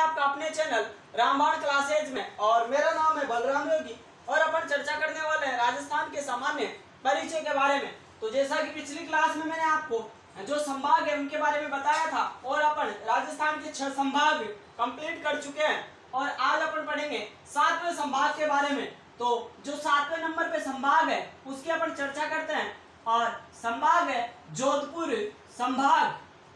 आपका अपने चैनल रामबाण क्लासेज में और मेरा नाम है बलराम योगी और अपन चर्चा करने वाले हैं राजस्थान के सामान्य परिचय के बारे में। तो जैसा कि पिछली क्लास में मैंने आपको जो संभाग है उनके बारे में बताया था और अपन राजस्थान के 6 संभाग कंप्लीट कर चुके हैं और आज अपन पढ़ेंगे 7वें संभाग के बारे में। तो जो 7वें नंबर पे संभाग है उसकी अपन चर्चा करते हैं और संभाग है जोधपुर संभाग।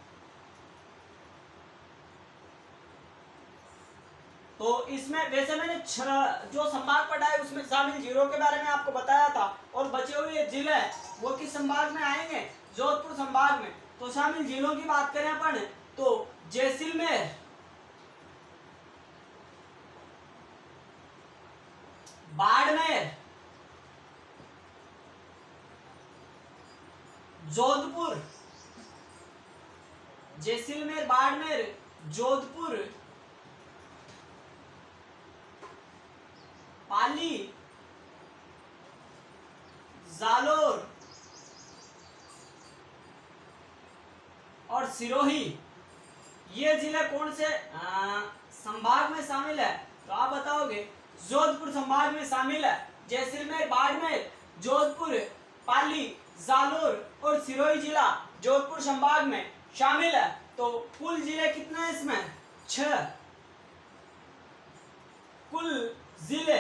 तो इसमें वैसे मैंने जो संभाग पढ़ा है उसमें शामिल जिलों के बारे में आपको बताया था और बचे हुए जिले वो किस संभाग में आएंगे, जोधपुर संभाग में। तो शामिल जिलों की बात करें अपन तो जैसलमेर, बाड़मेर, जोधपुर, जैसलमेर, बाड़मेर, जोधपुर, पाली, जालोर और सिरोही, ये जिले कौन से संभाग में शामिल है? तो आप बताओगे जोधपुर संभाग में शामिल है। जैसलमेर, बाड़मेर, जोधपुर, पाली, जालोर और सिरोही जिला जोधपुर संभाग में शामिल है। तो कुल जिले कितने हैं इसमें? 6 कुल जिले।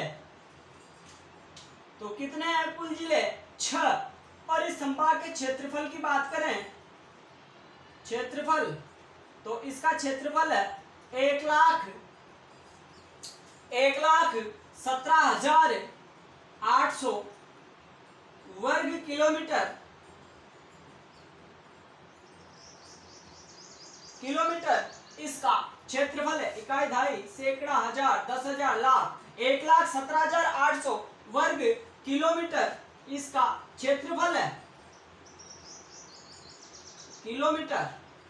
तो कितने हैं कुल जिले? 6। और इस संभाग के क्षेत्रफल की बात करें, क्षेत्रफल तो इसका क्षेत्रफल है 1,17,800 वर्ग किलोमीटर। इसका क्षेत्रफल है, इकाई, दहाई, सैकड़ा, हजार, 10,000, लाख, 1,17,800 वर्ग किलोमीटर इसका क्षेत्रफल है, किलोमीटर।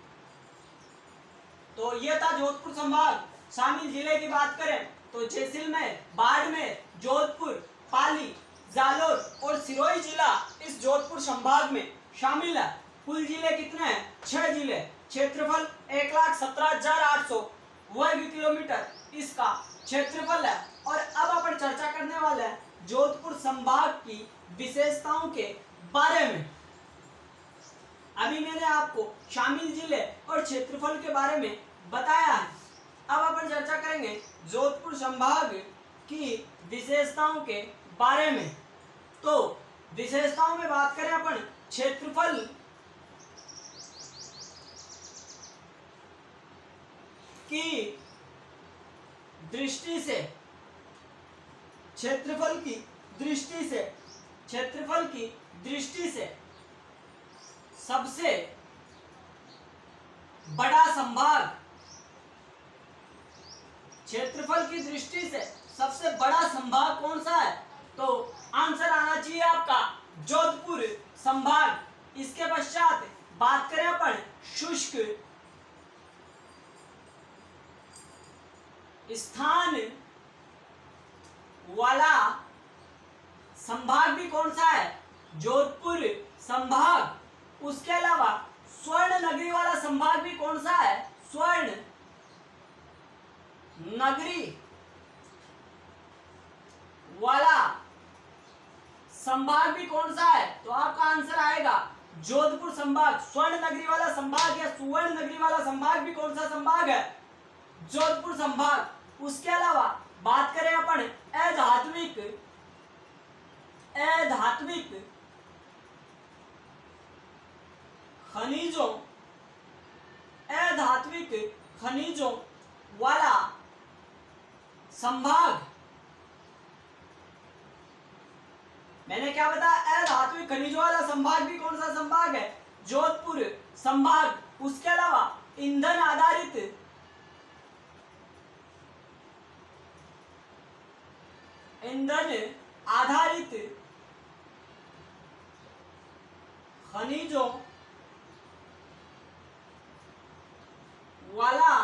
तो यह था जोधपुर संभाग। शामिल जिले की बात करें तो जैसलमेर, बाड़मेर, जोधपुर, पाली, जालोर और सिरोही जिला इस जोधपुर संभाग में शामिल है। कुल जिले कितने हैं? 6 जिले। क्षेत्रफल 1,17,800 वर्ग किलोमीटर इसका क्षेत्रफल है। और अब अपन चर्चा करने वाले हैं जोधपुर संभाग की विशेषताओं के बारे में। अभी मैंने आपको शामिल जिले और क्षेत्रफल के बारे में बताया है। अब अपन चर्चा करेंगे जोधपुर संभाग की विशेषताओं के बारे में। तो विशेषताओं में बात करें अपन क्षेत्रफल की दृष्टि से, क्षेत्रफल की दृष्टि से सबसे बड़ा संभाग, क्षेत्रफल की दृष्टि से सबसे बड़ा संभाग कौन सा है? तो आंसर आना चाहिए आपका जोधपुर संभाग। इसके पश्चात बात करें अपन शुष्क स्थान वाला संभाग भी कौन सा है? जोधपुर संभाग। उसके अलावा स्वर्ण नगरी वाला संभाग भी कौन सा है? स्वर्ण नगरी वाला संभाग भी कौन सा है? तो आपका आंसर आएगा जोधपुर संभाग। स्वर्ण नगरी वाला संभाग या सुवर्ण नगरी वाला संभाग भी कौन सा संभाग है? जोधपुर संभाग। उसके अलावा बात करें अपन अधात्विक खनिजों वाला संभाग। मैंने क्या बताया? अधात्विक खनिजों वाला संभाग भी कौन सा संभाग है? जोधपुर संभाग। उसके अलावा ईंधन आधारित खनिजों वाला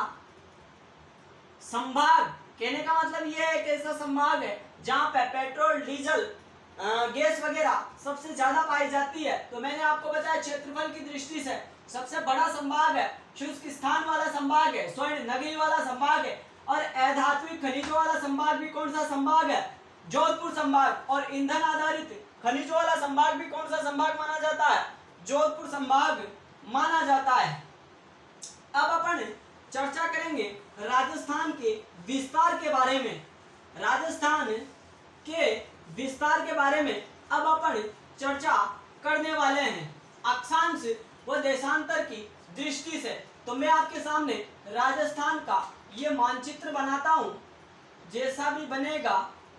संभाग। कहने का मतलब यह है कि ऐसा संभाग है जहां पे पेट्रोल, डीजल, गैस वगैरह सबसे ज्यादा पाई जाती है। तो मैंने आपको बताया क्षेत्रफल की दृष्टि से सबसे बड़ा संभाग है, शुष्क स्थान वाला संभाग है, स्वर्ण नगरी वाला संभाग है और अधात्विक खनिजों वाला संभाग भी कौन सा संभाग है? जोधपुर संभाग। और ईंधन आधारित खनिजों वाला संभाग भी कौन सा संभाग माना जाता है? जोधपुर संभाग माना जाता है। अब अपन चर्चा करेंगे राजस्थान के विस्तार के बारे में। राजस्थान के विस्तार के बारे में अब अपन चर्चा करने वाले हैं अक्षांश व देशांतर की दृष्टि से। तो मैं आपके सामने राजस्थान का ये मानचित्र बनाता हूं, जैसा भी बनेगा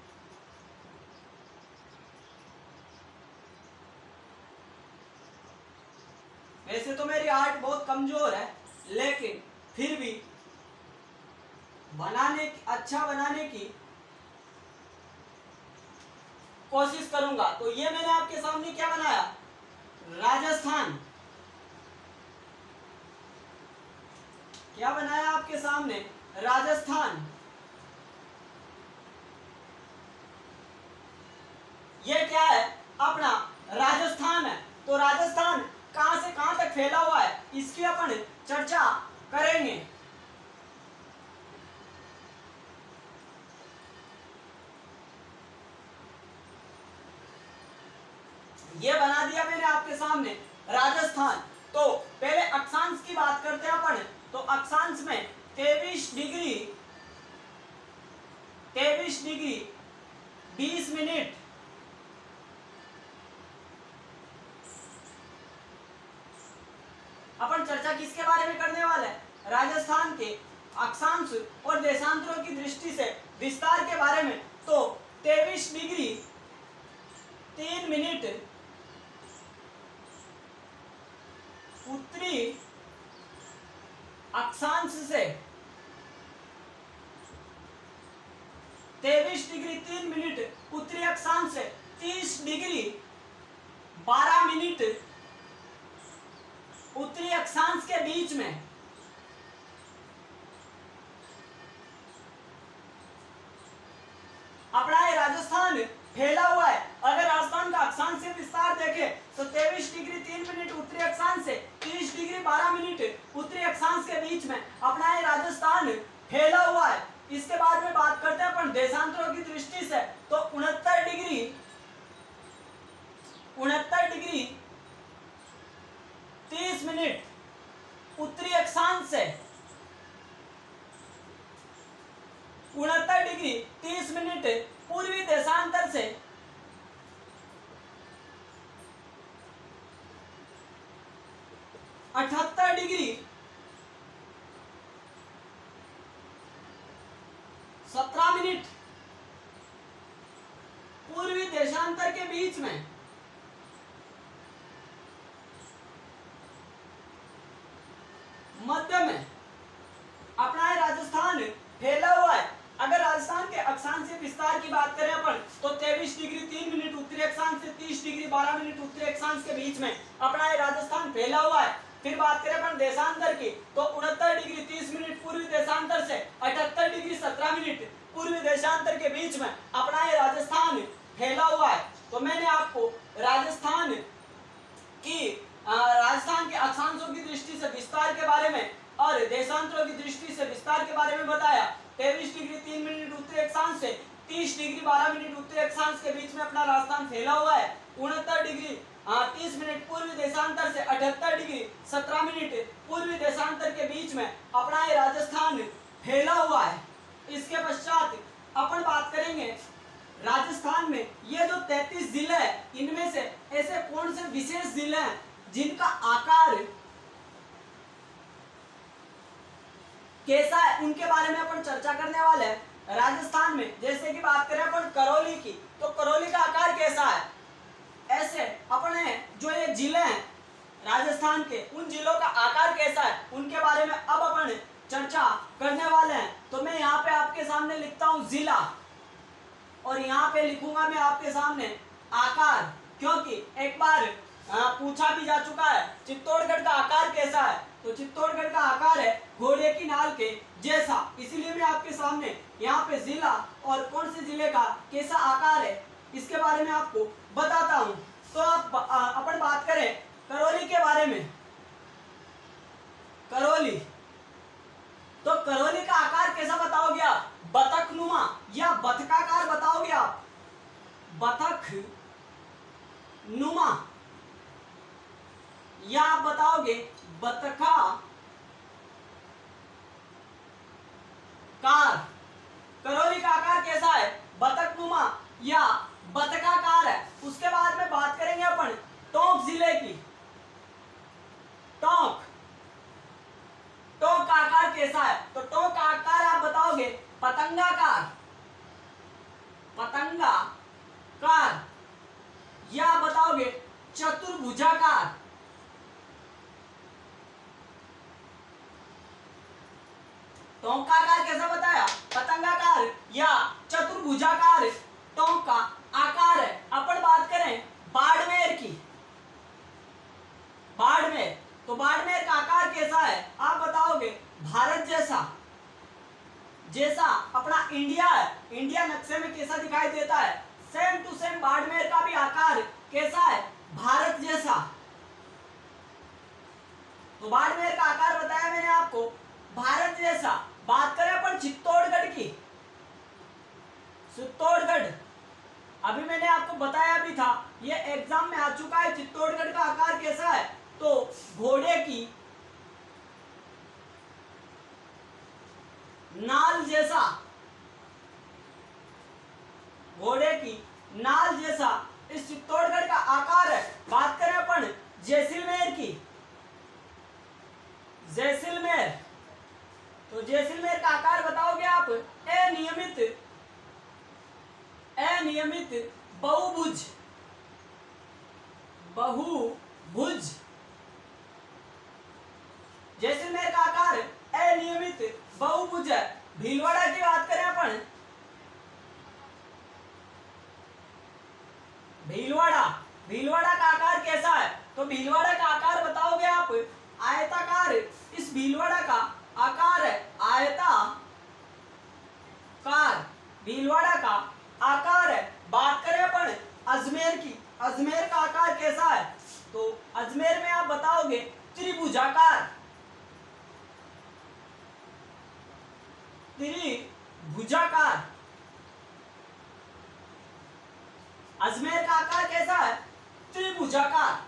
वैसे तो मेरी आर्ट बहुत कमजोर है, लेकिन फिर भी अच्छा बनाने की कोशिश करूंगा। तो ये मैंने आपके सामने क्या बनाया? राजस्थान। क्या बनाया आपके सामने? राजस्थान। ये क्या है? अपना राजस्थान है। तो राजस्थान कहां से कहां तक फैला हुआ है, इसकी अपन चर्चा करेंगे। ये बना दिया मैंने आपके सामने राजस्थान। तो पहले अक्षांश की बात करते हैं अपन। तो अक्षांश में 23 डिग्री 20 मिनट अपन चर्चा किसके बारे में करने वाले हैं? राजस्थान के अक्षांश और देशांतरों की दृष्टि से विस्तार के बारे में। तो 23 डिग्री 3 मिनट उत्तरी अक्षांश से 23 डिग्री 3 मिनट उत्तरी अक्षांश से 30 डिग्री 12 मिनट उत्तरी अक्षांश के बीच में अपना ये राजस्थान फैला हुआ है। अगर राजस्थान का अक्षांश से विस्तार देखें तो 23 डिग्री 3 मिनट उत्तरी अक्षांश से 30 डिग्री 12 मिनट उत्तरी अक्षांश के बीच में अपना ये राजस्थान फैला हुआ है। इसके बाद में बात करते हैं अपन देशांतरों की दृष्टि से। तो 69 डिग्री 30 मिनट उत्तरी अक्षांश से 69 डिग्री 30 मिनट पूर्वी देशांतर से 78 डिग्री 17 मिनट पूर्वी देशांतर के बीच में मध्य में अपना राजस्थान फैला हुआ है। अगर राजस्थान के अक्षांशीय विस्तार की बात करें अपन तो 23 डिग्री 3 मिनट उत्तरी अक्षांश से 30 डिग्री 12 मिनट उत्तरी अक्षांश के बीच में अपना राजस्थान फैला हुआ है। फिर बात करें अपन देशांतर की तो 69 डिग्री 30 मिनट पूर्वी देशांतर से 78 डिग्री 17 मिनट पूर्वी देशांतर के बीच में अपना ये राजस्थान फैला हुआ है। तो मैंने आपको राजस्थान के अक्षांशों की दृष्टि से विस्तार के बारे में और देशांतरों की दृष्टि से विस्तार के बारे में बताया। 23 डिग्री 3 मिनट उत्तरी अक्षांश से 30 डिग्री 12 मिनट उत्तरी अक्षांश के बीच में अपना राजस्थान फैला हुआ है। 69 डिग्री 30 मिनट पूर्वी देशांतर से 78 डिग्री 17 मिनट पूर्वी देशांतर के बीच में अपना ये राजस्थान फैला हुआ है। इसके पश्चात अपन बात करेंगे राजस्थान में ये जो 33 जिले हैं इनमें से ऐसे कौन से विशेष जिले हैं जिनका आकार कैसा है, उनके बारे में अपन चर्चा करने वाले हैं। राजस्थान में जैसे कि बात करें अपन करौली की तो करौली का आकार कैसा है, ऐसे अपने जो ये जिले हैं राजस्थान के उन जिलों का आकार कैसा है उनके बारे में अब अपन चर्चा करने वाले हैं। तो मैं यहाँ पे आपके सामने लिखता हूँ जिला और यहाँ पे लिखूंगा मैं आपके सामने आकार, क्योंकि एक बार पूछा भी जा चुका है चित्तौड़गढ़ का आकार कैसा है। तो चित्तौड़गढ़ का आकार है घोड़े की नाल के जैसा, इसीलिए मैं आपके सामने यहाँ पे जिला और कौन से जिले का कैसा आकार है इसके बारे में आपको बताता हूँ। तो आप अपन बात करें करौली के बारे में। करौली तो करौली का आकार कैसा बताओगे या बतकाकार बताओगे आप, बतख नुमा, या आप बताओगे बतखा कार। करौली का आकार कैसा है, बतख नुमा या बतकाकार है। उसके बाद में बात करेंगे अपन टोंक जिले की। टोंक, टोंक का आकार कैसा है, तो टोंक का आकार आप बताओगे पतंगाकार, पतंगाकार, या बताओगे चतुर्भुजाकार। टोंक का आकार कैसा बताया, पतंगाकार या चतुर्भुजाकार टोंक का आकार है। अपन बात करें बाड़मेर की, बाड़मेर, तो बाड़मेर का आकार कैसा है, आप बताओगे भारत जैसा, जैसा अपना इंडिया है, इंडिया नक्शे में कैसा दिखाई देता है, सेम टू सेम बाड़मेर का भी आकार कैसा है, भारत जैसा। तो बाड़मेर का आकार बताया मैंने आपको भारत जैसा। बात करें अपन चित्तौड़गढ़ की, चित्तौड़गढ़, अभी मैंने आपको बताया भी था, ये एग्जाम में आ चुका है। चित्तौड़गढ़ का आकार कैसा है, तो घोड़े की नाल जैसा, घोड़े की नाल जैसा इस चित्तौड़गढ़ का आकार है। बात करें अपन जैसलमेर की, जैसलमेर, तो जैसलमेर का आकार बताओगे आप अनियमित, अनियमित बहुभुज, बहुभुज। जैसलमेर का आकार अनियमित बहुभुज है। भीलवाड़ा की बात करें अपन, भीलवाड़ा, भीलवाड़ा का आकार कैसा है, तो भीलवाड़ा का आकार बताओगे आप आयताकार। इस भीलवाड़ा का आकार है आयताकार, भीलवाड़ा का आकार है। बात करें अपन अजमेर की, अजमेर का आकार कैसा है, तो अजमेर में आप बताओगे त्रिभुजाकार, त्रिभुजाकार। अजमेर का आकार कैसा है, त्रिभुजाकार।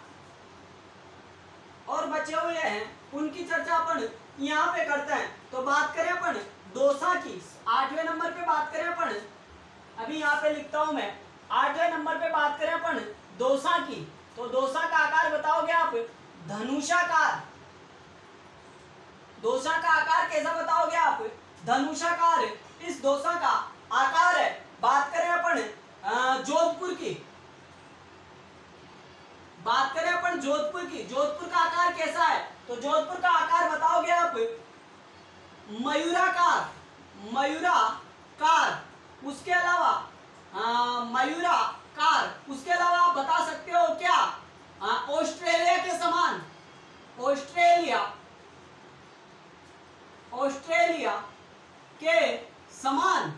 और बचे हुए हैं उनकी चर्चा अपन यहाँ पे करते हैं। तो बात करें अपन दौसा की, 8वें नंबर पे बात करें अपन, अभी यहाँ पे लिखता हूं मैं, 8वें नंबर पे बात करें अपन दौसा की, तो दौसा का आकार बताओगे आप धनुषाकार। दौसा का आकार कैसा बताओगे आप, धनुषाकार। इस दौसा का आकार है। बात करें अपन जोधपुर की, बात करें अपन जोधपुर की, जोधपुर का आकार कैसा है, तो जोधपुर का आकार बताओगे आप मयूराकार, मयूराकार। उसके अलावा मयूराकार, उसके अलावा आप बता सकते हो क्या, ऑस्ट्रेलिया के समान, ऑस्ट्रेलिया, ऑस्ट्रेलिया के समान।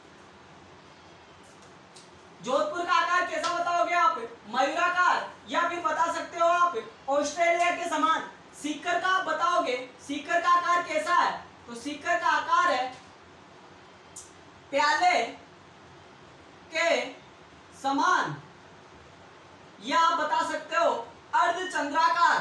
जोधपुर का आकार कैसा बताओगे आप, मयूराकार, या फिर बता सकते हो आप ऑस्ट्रेलिया के समान। सीकर का आप बताओगे, सीकर का आकार कैसा है, तो सीकर का आकार है प्याले के समान, या आप बता सकते हो अर्धचंद्राकार,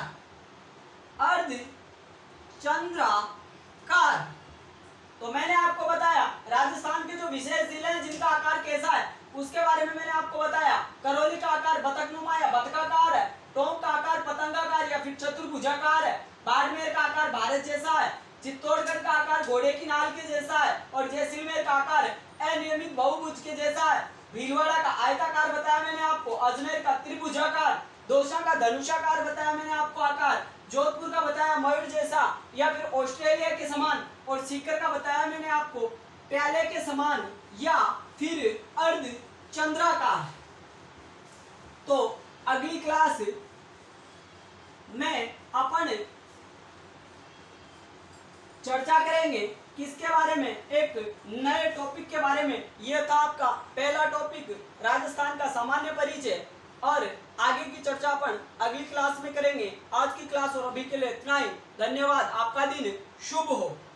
अर्धचंद्राकार। तो मैंने आपको बताया राजस्थान के जो विशेष जिले हैं जिनका आकार कैसा है उसके बारे में मैंने आपको बताया। करौली का आकार बतखनुमा या बतकाकार है, टोंक का आकार पतंगाकार या फिर चतुर्भुजाकार है, बाड़मेर का आकार भारत जैसा है, चित्तौड़गढ़ का आकार घोड़े की नाल के जैसा है, और जैसलमेर का आकार अनियमित बहुभुज के जैसा है, भीलवाड़ा का आयताकार बताया मैंने आपको, अजमेर का त्रिभुजाकार, दौसा का धनुषाकार बताया मैंने आपको आकार, जोधपुर का बताया मयूर जैसा या फिर ऑस्ट्रेलिया के समान, और सीकर का बताया मैंने आपको प्याले के समान या फिर अर्धचंद्राकार। तो अगली क्लास में अपन चर्चा करेंगे किसके बारे में, एक नए टॉपिक के बारे में। यह था आपका पहला टॉपिक राजस्थान का सामान्य परिचय, और आगे की चर्चा अपन अगली क्लास में करेंगे। आज की क्लास और अभी के लिए इतना ही। धन्यवाद। आपका दिन शुभ हो।